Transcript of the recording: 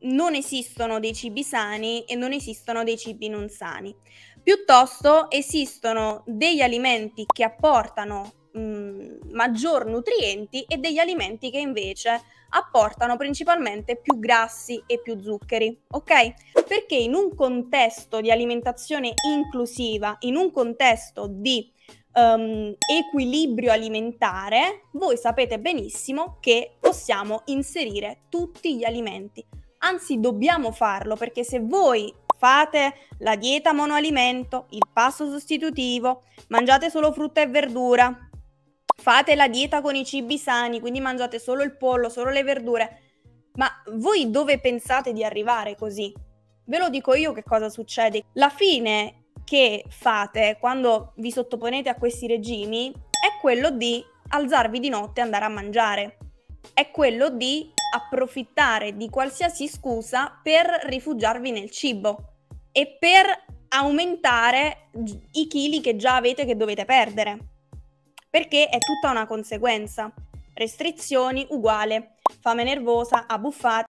non esistono dei cibi sani e non esistono dei cibi non sani. Piuttosto esistono degli alimenti che apportano maggior nutrienti e degli alimenti che invece apportano principalmente più grassi e più zuccheri, ok? Perché in un contesto di alimentazione inclusiva, in un contesto di equilibrio alimentare, voi sapete benissimo che possiamo inserire tutti gli alimenti. Anzi, dobbiamo farlo, perché se voi fate la dieta monoalimento, il pasto sostitutivo, mangiate solo frutta e verdura, fate la dieta con i cibi sani, quindi mangiate solo il pollo, solo le verdure, ma voi dove pensate di arrivare così? Ve lo dico io che cosa succede. La fine che fate quando vi sottoponete a questi regimi è quello di alzarvi di notte e andare a mangiare. È quello di approfittare di qualsiasi scusa per rifugiarvi nel cibo e per aumentare i chili che già avete che dovete perdere. Perché è tutta una conseguenza. Restrizioni uguale fame nervosa, abbuffate.